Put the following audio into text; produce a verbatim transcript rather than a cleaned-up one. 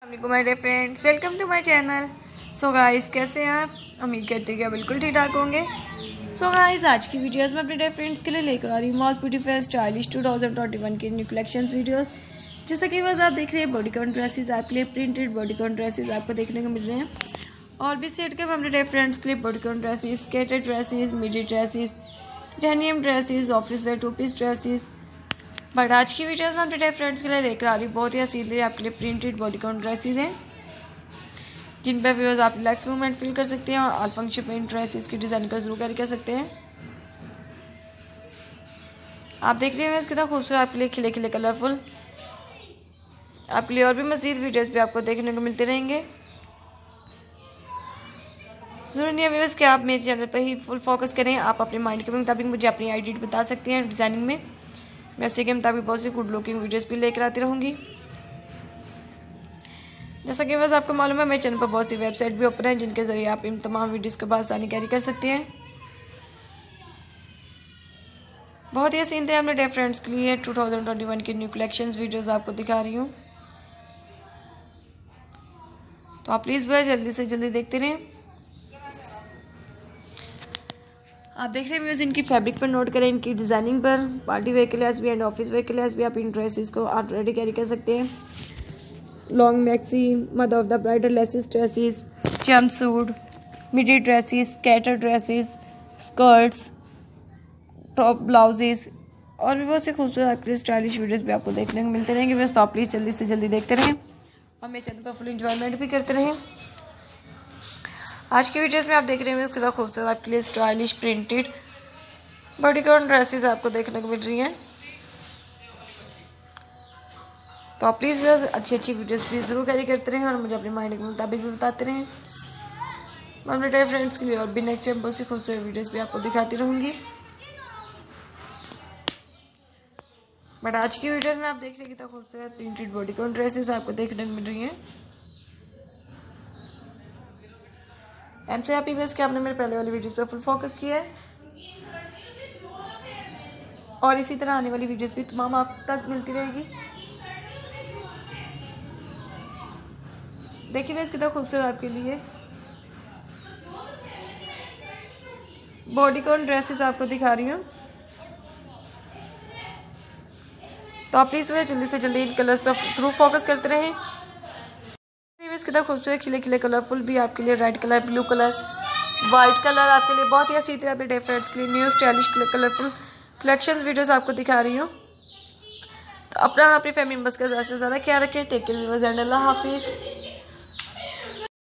My dear friends, welcome to my channel. So guys, कैसे हैं आप? उम्मीद करते हैं कि बिल्कुल ठीक ठाक होंगे। सो गाइस, आज की वीडियोस में अपने डियर फ्रेंड्स के लिए लेकर आ रही हूँ मॉस beauty fair stylish two thousand twenty one के न्यू कलेक्शंस वीडियोस। जैसा कि बस आप देख रहे हैं, बॉडी कॉन ड्रेसेस आपके लिए प्रिंटेड बॉडी कॉन ड्रेसेस आपको देखने को मिल रहे हैं। और भी सेट के अपने डियर फ्रेंड्स के लिए bodycon dresses, skater dresses, midi dresses, denim dresses, office wear two piece dresses. But आज की वीडियोस में अपने फ्रेंड्स के लिए लेकर आ रही हूँ बहुत ही सीधे आपके लिए प्रिंटेड बॉडीकॉन ड्रेसेस हैं, जिन पर व्यूअर्स आप रिलैक्स मूवमेंट फील कर सकते हैं और ऑल फंक्शन में इन ड्रेसेस की डिज़ाइन का जरूर कैरी कर सकते हैं। आप देख रहे हैं कितना खूबसूरत आपके लिए खिले खिले कलरफुल आपके लिए और भी मज़ीद वीडियोस भी आपको देखने को मिलते रहेंगे। ज़रूरी नहीं है व्यूअर्स कि आप मेरे चैनल पर ही फुल फोकस करें, आप अपने माइंड के मुताबिक मुझे अपनी आइडिया बता सकते हैं डिज़ाइनिंग में। मैं उसी के मुताबिक बहुत सी गुड लुकिंग वीडियोस भी लेकर आती रहूँगी। जैसा कि बस आपको मालूम है, मेरे चैनल पर बहुत सी वेबसाइट भी ओपन है, जिनके ज़रिए आप इन तमाम वीडियोस को आसानी कैरी कर सकते हैं। बहुत ही सीन थे हमने डियर फ्रेंड्स के लिए टू थाउजेंड ट्वेंटी वन की न्यू कलेक्शंस वीडियोस आपको दिखा रही हूँ, तो आप प्लीज़ वह जल्दी से जल्दी देखते रहें। आप देख रहे हैं व्यूअर्स, इनकी फैब्रिक पर नोट करें, इनकी डिज़ाइनिंग पर। पार्टी वेयर के लिहाज भी एंड ऑफिस वेयर के लिहाज भी आप इन ड्रेसेस को आप रेडी कैरी कर सकते हैं। Long maxi, mother of the bridal laces dresses, jumpsuit, midi dresses, skater dresses, skirts, top blouses और भी बहुत से खूबसूरत आपके स्टाइलिश वीडियोस भी आपको देखने को मिलते रहेंगे। व्यूअर्स, तो आप प्लीज़ जल्दी से जल्दी देखते रहें और मेरे चैनल पर फुल इंजॉयमेंट भी करते रहें। आज की वीडियोस में आप देख रहे हैं कितना खूबसूरत आपके लिए स्टाइलिश प्रिंटेड बॉडीकॉन ड्रेसेस आपको देखने को मिल रही हैं। तो आप प्लीज़ बस अच्छी अच्छी वीडियोस भी ज़रूर कैरी करते रहें और मुझे अपने माइंड के मुताबिक भी बताते रहें। मैं अपने टाइम फ्रेंड्स के लिए और भी नेक्स्ट टाइम बहुत सी खूबसूरत वीडियोस भी आपको दिखाती रहूँगी। बट आज की वीडियोस में आप देख रहे हैं कितना खूबसूरत प्रिंटेड बॉडीकॉन ड्रेसेस आपको देखने को मिल रही हैं। एम से हैप्पी बस कि आपने मेरे पहले वाली वीडियोस पर फुल फोकस किया है और इसी तरह आने वाली वीडियोस भी तमाम आप तक मिलती रहेगी। देखिए मैं कितना खूबसूरत आपके लिए बॉडीकॉन ड्रेसेस आपको दिखा रही हूँ, तो आप प्लीज़ वह जल्दी से जल्दी इन कलर्स पर जरूर फोकस करते रहें। कितना खूबसूरत खिले खिले कलरफुल भी आपके लिए red colour, blue colour, white colour आपके लिए बहुत ही अच्छी तरह अपने डे फ्रेंड्स के लिए new stylish colourful collection videos आपको दिखा रही हूँ। तो अपना अपनी फैमिली मेंबर्स का ज़्यादा से ज़्यादा ख्याल रखें। टेक केयर व्यूअर्स एंड अल्लाह हाफिज़।